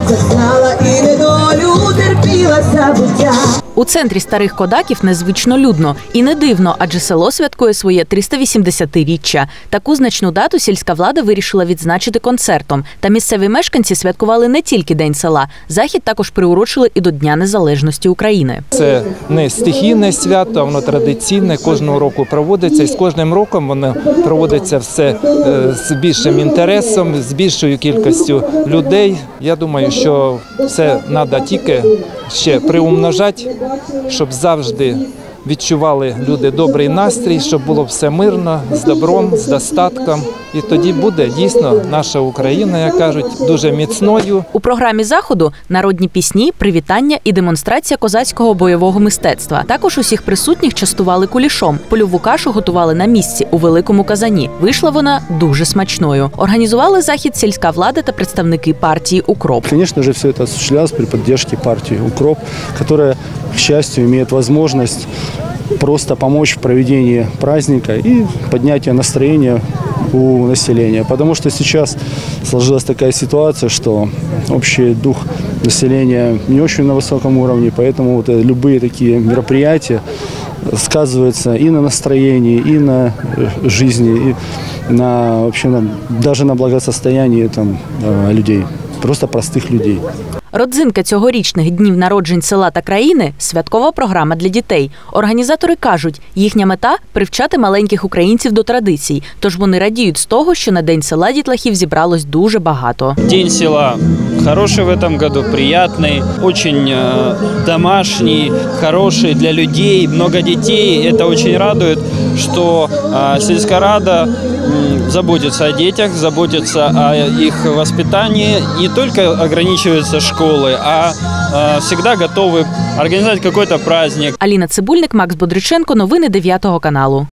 Знала і недолю, терпілася буття. У центрі Старих Кодаків незвично людно. І не дивно, адже село святкує своє 380-річчя. Таку значну дату сільська влада вирішила відзначити концертом. Та місцеві мешканці святкували не тільки День села. Захід також приурочили і до Дня Незалежності України. Це не стихійне свято, а воно традиційне, кожного року проводиться. І з кожним роком воно проводиться все з більшим інтересом, з більшою кількістю людей. Я думаю, що це треба тільки ще приумножати, щоб завжди відчували люди добрий настрій, щоб було все мирно, з добром, з достатком. І тоді буде дійсно наша Україна, як кажуть, дуже міцною. У програмі заходу народні пісні, привітання і демонстрація козацького бойового мистецтва. Також усіх присутніх частували кулішом. Польову кашу готували на місці у великому казані. Вийшла вона дуже смачною. Організували захід сільська влада та представники партії «Укроп». Конечно же, все это осуществлялось при поддержке партии «Укроп», которая, к счастью, имеет возможность просто помочь в проведении праздника и поднятия настроения у населения. Потому что сейчас сложилась такая ситуация, что общий дух населения не очень на высоком уровне, поэтому вот любые такие мероприятия сказываются и на настроении, и на жизни, и на, вообще, даже на благосостоянии людей, просто простых людей. Родзинка цьогорічних днів народжень села та країни – святкова програма для дітей. Організатори кажуть, їхня мета – привчати маленьких українців до традицій. Тож вони радіють з того, що на День села дітлахів зібралось дуже багато. День села хороший в этом году, приятный, очень домашний, хороший для людей, много детей. Это очень радует, что сельская рада заботится о детях, заботится о их воспитании. Не только ограничиваются школы, а всегда готовы организовать какой-то праздник. Аліна Цибульник, Макс Бодриченко. Новини 9 каналу.